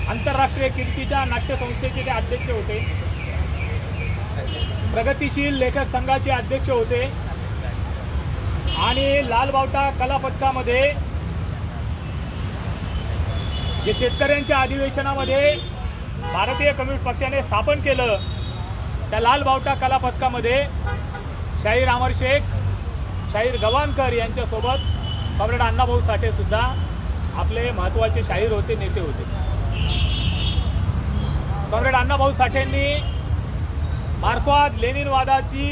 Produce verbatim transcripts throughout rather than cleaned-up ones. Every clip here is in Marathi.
आंतरराष्ट्रीय कीर्तीच्या नाट्यसंस्थेचे ते अध्यक्ष होते, प्रगतिशील लेखक संघाचे अध्यक्ष होते आणि लालबावटा कला पथकामध्ये जे शेतकऱ्यांच्या अधिवेशनामध्ये भारतीय कम्युनिस्ट पक्षाने स्थापन केलं, त्या लालबावटा कला पथकामध्ये शाहीर अमर शेख, शाहीर गवानकर यांच्यासोबत कॉम्रेड अण्णाभाऊ साठे सुद्धा आपले महत्त्वाचे शाहीर होते, नेते होते। कॉम्रेड अण्णाभाऊ साठेंनी मार्क्सवाद लेनिनवादाची,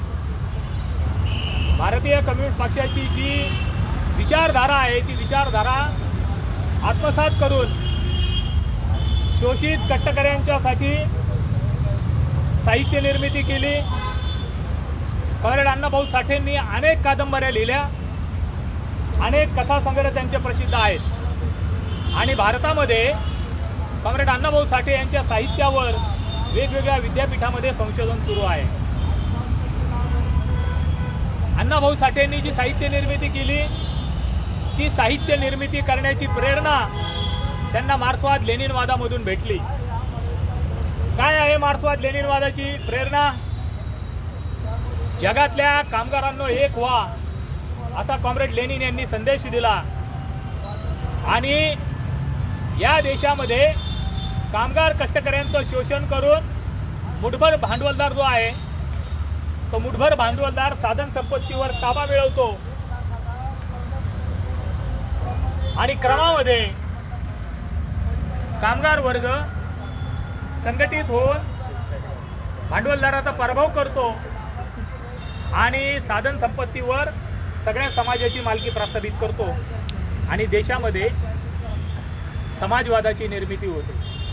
भारतीय कम्युनिस्ट पक्षाची जी विचारधारा आहे ती विचारधारा आत्मसात करून शोषित कष्टकऱ्यांच्यासाठी साहित्य निर्मिती केली। कॉम्रेड अण्णाभाऊ साठेंनी अनेक कादंबऱ्या लिहिल्या, अनेक कथासंग्रह त्यांचे प्रसिद्ध आहेत आणि भारतामध्ये कॉम्रेड अण्णाभाऊ साठे यांच्या साहित्यावर वेगवेगळ्या विद्यापीठामध्ये संशोधन सुरू आहे। अण्णाभाऊ साठेंनी जी साहित्य निर्मिती केली ती साहित्य निर्मिती करण्याची प्रेरणा त्यांना मार्क्सवाद लेनिनवादामधून भेटली। काय आहे मार्क्सवाद लेनिनवादाची प्रेरणा? जगातल्या कामगारांनो एक व्हा असा कॉम्रेड लेनिन यांनी संदेश दिला आणि या देशामध्ये कामगार कष्टकऱ्यांचं शोषण करून मुठभर भांडवलदार जो आहे तो मुठभर भांडवलदार साधन संपत्तीवर ताबा मिळवतो आणि क्रमामध्ये कामगार वर्ग संघटित होऊन भांडवलदाराचा पराभव करतो आणि साधन संपत्तीवर सगळ्या समाजाची मालकी प्रस्थापित करतो आणि देशामध्ये समाजवादाची निर्मिती होते।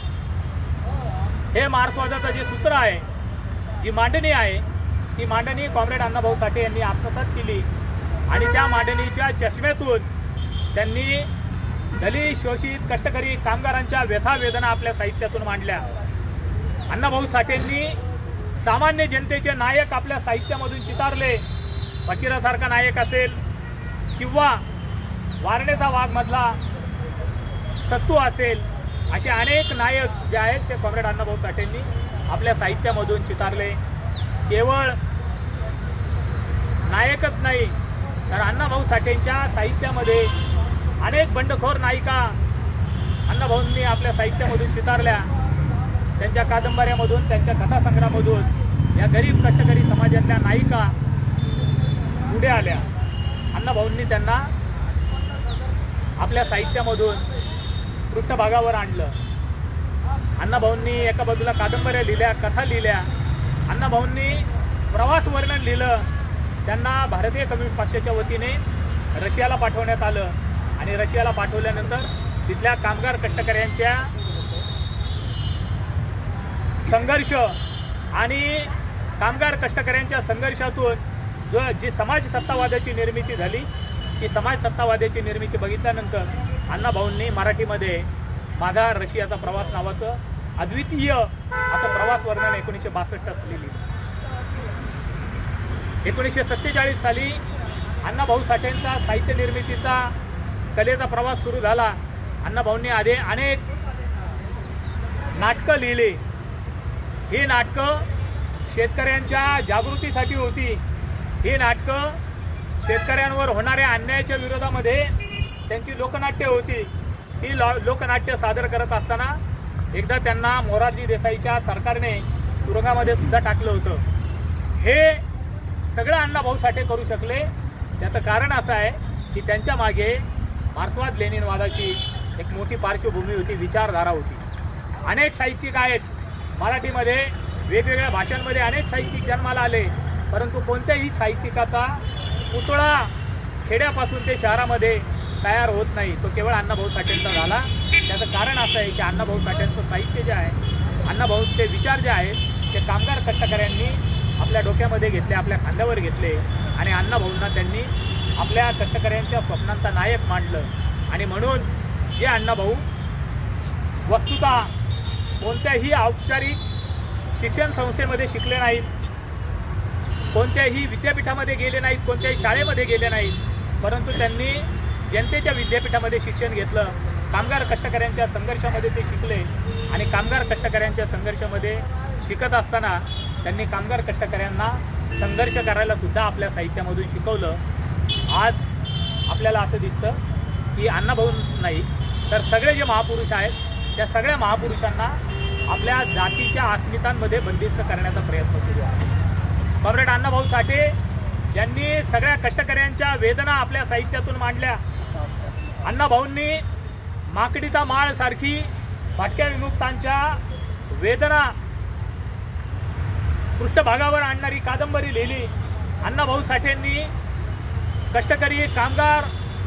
हे मार्क्सवादाचं जे सूत्र आहे, जी मांडणी आहे, ती मांडणी कॉम्रेड अण्णाभाऊ साठे यांनी आत्मसात केली आणि त्या मांडणीच्या चष्म्यातून त्यांनी दलित, शोषित, कष्टकरी कामगारांच्या व्यथा वेदना आपल्या साहित्यातून मांडल्या। अण्णाभाऊ साठेंनी सामान्य जनतेचे नायक आपल्या साहित्यामधून चितारले। फकीरासारखा नायक असेल किंवा वारणेचा वाघमधला सत्तू असेल, असे अनेक नायक जे आहेत ते कॉम्रेड अण्णाभाऊ साठेंनी आपल्या साहित्यामधून चितारले। केवळ नायकच नाही तर अण्णाभाऊ साठेंच्या साहित्यामध्ये अनेक बंडखोर नायिका अण्णाभाऊंनी आपल्या साहित्यामधून चितारल्या। त्यांच्या कादंबऱ्यामधून, त्यांच्या कथासंग्रहामधून या गरीब कष्टकरी समाजातल्या नायिका पुढे आल्या। अण्णाभाऊंनी त्यांना आपल्या साहित्यामधून पृष्ठभागावर आणलं। अण्णाभाऊंनी एका बाजूला कादंबऱ्या लिहिल्या, कथा लिहिल्या, अण्णाभाऊंनी प्रवास वर्णन लिहिलं। त्यांना भारतीय कम्युनिस्ट पक्षाच्या वतीने रशियाला पाठवण्यात आलं आणि रशियाला पाठवल्यानंतर तिथल्या कामगार कष्टकऱ्यांच्या संघर्ष आणि कामगार कष्टकऱ्यांच्या संघर्षातून जो जी समाज सत्तावादाची निर्मिती झाली, ती समाज सत्तावादाची निर्मिती बघितल्यानंतर अण्णाभाऊंनी मराठीमध्ये माझा रशियाचा प्रवास नावाचं अद्वितीय असं प्रवास वर्णन एकोणीसशे बासष्टात लिहिलं। एकोणीसशे सत्तेचाळीस साली अण्णाभाऊ साठेंचा साहित्य निर्मितीचा कलेचा प्रवास सुरू झाला। अण्णाभाऊंनी आधी अनेक नाटकं लिहिली। ही नाटकं शेतकऱ्यांच्या जागृतीसाठी होती। ही नाटकं शेतकऱ्यांवर होणाऱ्या अन्यायाच्या विरोधामध्ये त्यांची लोकनाट्य होती। ही लोकनाट्य सादर करत असताना एकदा त्यांना मोरारजी देसाईच्या सरकारने तुरुंगामध्ये सुद्धा टाकलं होतं। हे सगळं अण्णाभाऊ साठे करू शकले, त्याचं कारण असं आहे की त्यांच्या मागे मार्क्सवाद लेनिनवादाची एक मोठी पार्श्वभूमी होती, विचारधारा होती। अनेक साहित्यिक आहेत मराठीमध्ये, वेगवेगळ्या भाषांमध्ये अनेक साहित्यिक जन्माला आले, परंतु कोणत्याही साहित्यिकाचा पुतळा खेड्यापासून ते शहरामध्ये तयार होत नाही, तो केवळ अण्णाभाऊ साठेंचा झाला। त्याचं कारण असं आहे की अण्णाभाऊ साठेंचं साहित्य जे आहे, अण्णाभाऊंचे विचार जे आहेत ते कामगार कष्टकऱ्यांनी आपल्या डोक्यामध्ये घेतले, आपल्या खांद्यावर घेतले आणि अण्णाभाऊंना त्यांनी आपल्या कष्टकऱ्यांच्या स्वप्नांचा नायक मांडलं। आणि म्हणून जे अण्णाभाऊ वस्तुतः कोणत्याही औपचारिक शिक्षण संस्थेमध्ये शिकले नाहीत, कोणत्याही विद्यापीठामध्ये गेले नाहीत, कोणत्याही शाळेमध्ये गेले नाहीत, परंतु त्यांनी जनतेच्या विद्यापीठामध्ये शिक्षण घेतलं कामगार कष्टकऱ्यांच्या संघर्षामध्ये ते शिकले आणि कामगार कष्टकऱ्यांच्या संघर्षामध्ये शिकत असताना त्यांनी कामगार कष्टकऱ्यांना संघर्ष करायला सुद्धा आपल्या साहित्यामधून शिकवलं. आज आपल्याला असं दिसतं की अण्णाभाऊ नाही तर सगळे जे महापुरुष आहेत त्या सगळ्या महापुरुषांना आपल्या जातीच्या अस्मितांमध्ये बंदिस्त करण्याचा प्रयत्न सुरू आहे. कॉम्रेड अण्णाभाऊ साठे ज्यांनी सगळ्या कष्टकऱ्यांच्या वेदना आपल्या साहित्यातून मांडल्या. अण्णाभाऊंनी माकडीचा माळ सारखी भटक्या विमुक्तांच्या वेदना पृष्ठभागावर आणणारी कादंबरी लिहिली. अण्णाभाऊ साठेंनी कष्टकरी कामगार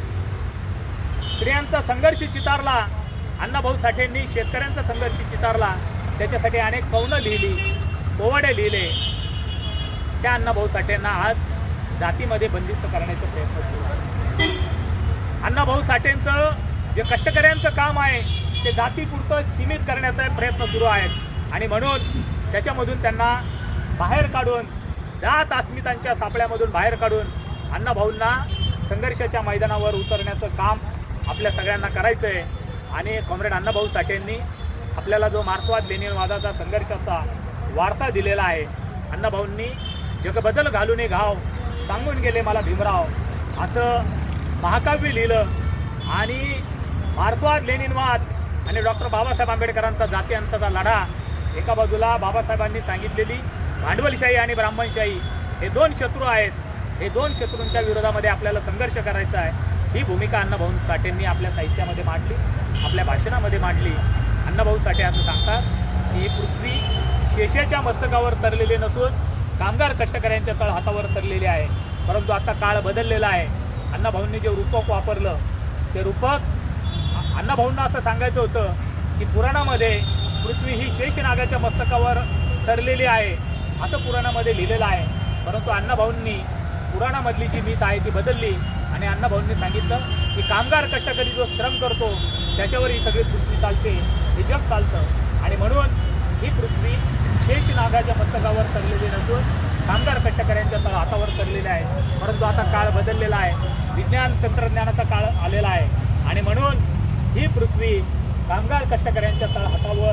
स्त्रियांचा संघर्ष चितारला. अण्णाभाऊ साठेंनी शेतकऱ्यांचा संघर्ष चितारला. त्याच्यासाठी अनेक कवनं लिहिली, पोवाडे लिहिले. त्या अण्णाभाऊ साठेंना आज जातीमध्ये बंदिस्त करण्याचा प्रयत्न सुरू आहे. अण्णाभाऊ साठेंचं जे कष्टकऱ्यांचं काम आहे ते जातीपुरतं सीमित करण्याचा प्रयत्न सुरू आहे आणि म्हणून त्याच्यामधून त्यांना बाहेर काढून जात अस्मितांच्या सापळ्यामधून बाहेर काढून अण्णाभाऊंना संघर्षाच्या मैदानावर उतरण्याचं काम आपल्या सगळ्यांना करायचं आहे. आणि कॉम्रेड अण्णाभाऊ साठेंनी आपल्याला जो मार्क्सवाद लेनिनवादाचा संघर्षाचा वारसा दिलेला आहे. अण्णाभाऊंनी जगबदल घालून घाव सांगून गेले मला भीमराव असं महाकाव्य लिहिलं आणि मार्क्सवाद लेनिनवाद आणि डॉक्टर बाबासाहेब आंबेडकरांचा जातीअंताचा लढा एका बाजूला बाबासाहेबांनी सांगितलेली भांडवलशाही आणि ब्राह्मणशाही हे दोन शत्रू आहेत. हे दोन शत्रूंच्या विरोधामध्ये आपल्याला संघर्ष करायचा आहे. ही भूमिका अण्णाभाऊ साठेंनी आपल्या साहित्यामध्ये मांडली, आपल्या भाषणामध्ये मांडली. अण्णाभाऊ साठे असं सांगतात की ही पृथ्वी शेषाच्या मस्तकावर तरलेली नसून कामगार कष्टकऱ्यांच्या तळहातावर तरलेली आहे. परंतु आता काळ बदललेला आहे. अण्णाभाऊंनी जे रूपक वापरलं ते रूपक अण्णाभाऊंना असं सांगायचं होतं की पुराणामध्ये पृथ्वी ही शेषनागाच्या मस्तकावर तरलेली आहे असं पुराणामध्ये लिहिलेलं आहे. परंतु अण्णाभाऊंनी पुराणामधली जी मीत आहे ती बदलली आणि अण्णाभाऊंनी सांगितलं की कामगार कष्टकरी जो श्रम करतो त्याच्यावर ही सगळी पृथ्वी चालते, हे जग चालतं. आणि म्हणून ही पृथ्वी शेषनागाच्या मस्तकावर तरलेली नसून कामगार कष्टकऱ्यांच्या तळ हातावर तरलेली आहे. परंतु आता काळ बदललेला आहे, विज्ञान तंत्रज्ञानाचा काळ आलेला आहे आणि म्हणून ही पृथ्वी कामगार कष्टकऱ्यांच्या तळ हातावर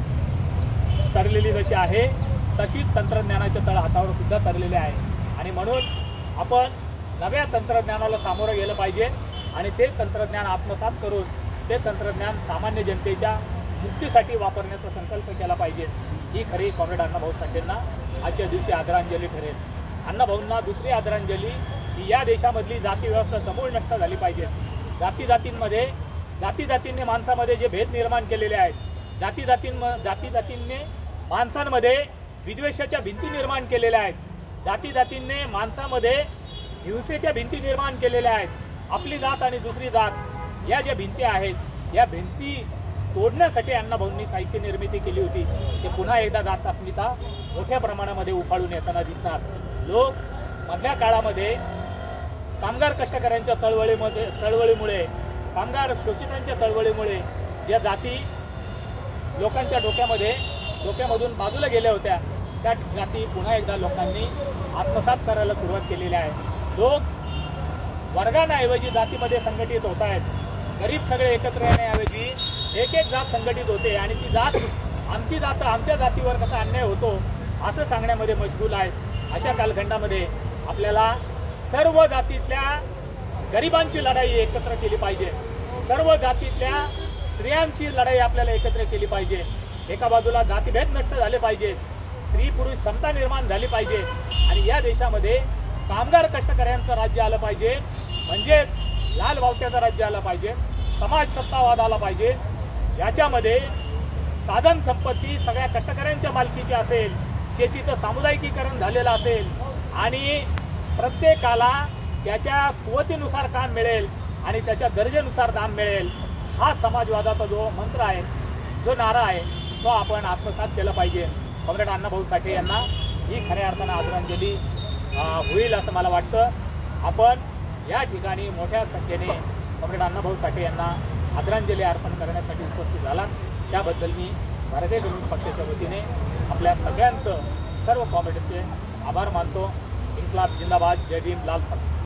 तरलेली जशी आहे तशीच तंत्रज्ञानाच्या तळ हातावर सुद्धा तरलेली आहे. आणि म्हणून आपण नव्या तंत्रज्ञानाला सामोरं गेलं पाहिजे आणि ते तंत्रज्ञान आत्मसात करून ते तंत्रज्ञान सामान्य जनतेच्या मुक्तीसाठी वापरण्याचा संकल्प केला पाहिजे. ही खरी कॉम्रेड अण्णाभाऊ साठेंना आजच्या दिवशी आदरांजली ठरेल. अण्णाभाऊंना दुसरी आदरांजली ही या देशामधली जाती व्यवस्था समूळ नष्ट झाली पाहिजे. जाती जातींमध्ये जाती जातींनी माणसामध्ये जे भेद निर्माण केलेले आहेत, जाती जातीं जाती जातींनी माणसांमध्ये विद्वेषाच्या भिंती निर्माण केलेल्या आहेत, जाती जातींनी माणसामध्ये हिंसेच्या भिंती निर्माण केलेल्या आहेत. आपली जात आणि दुसरी जात या ज्या भिंती आहेत या भिंती तोडण्यासाठी अण्णाभाऊंनी साहित्य निर्मिती केली होती. ते पुन्हा एकदा जात अस्मिता मोठ्या प्रमाणामध्ये उफाळून येताना दिसणार. लोक मधल्या काळामध्ये कामगार कष्टकऱ्यांच्या चळवळीमध्ये चळवळीमुळे कामगार शोषितांच्या चळवळीमुळे ज्या जाती लोकांच्या डोक्यामध्ये डोक्यामधून बाजूला गेल्या होत्या त्या जाती पुन्हा एकदा लोकांनी आत्मसात करायला सुरुवात केलेली आहे. लोक वर्गांऐवजी जातीमध्ये संघटित होत आहेत. गरीब सगळे एकत्र येण्याऐवजी एक एक जात संघटित होते आणि ती जात आमची जात आमच्या जातीवर कसा अन्याय होतो असं सांगण्यामध्ये मशगूल आहेत. अशा कालखंडामध्ये आपल्याला सर्व जातीतल्या गरिबांची लढाई एकत्र केली पाहिजे. सर्व जातीतल्या स्त्रियांची लढाई आपल्याला एकत्र केली पाहिजे. एका बाजूला जातीभेद नष्ट झाले पाहिजे, स्त्री पुरुष समता निर्माण झाली पाहिजे आणि या देशामध्ये कामगार कष्टकऱ्यांचं राज्य आलं पाहिजे. म्हणजे लाल बावट्याचं राज्य आलं पाहिजे, समाज सत्तावाद आला पाहिजे. याच्यामध्ये साधन संपत्ती सगळ्या कष्टकऱ्यांच्या मालकीची असेल, शेतीचं सामुदायिकीकरण झालेलं असेल आणि प्रत्येकाला त्याच्या कुवतीनुसार काम मिळेल आणि त्याच्या गरजेनुसार दाम मिळेल. हा समाजवादाचा जो मंत्र आहे, जो नारा आहे, तो आपण आत्मसात केला पाहिजे. कॉम्रेड अण्णाभाऊ साठे यांना ही खऱ्या अर्थानं आदरांजली होईल असं मला वाटतं. आपण या ठिकाणी मोठ्या संख्येने कॉम्रेड अण्णाभाऊ साठे यांना आदरांजली अर्पण करण्यासाठी उपस्थित झाला. त्याबद्दल मी भारतीय कम्युनिस्ट पक्षाच्या वतीने आपल्या सगळ्यांचं सर्व कॉम्रेडचे आभार मानतो. इन्क्लाब जिंदाबाद, जय भीम, लाल सत्ता.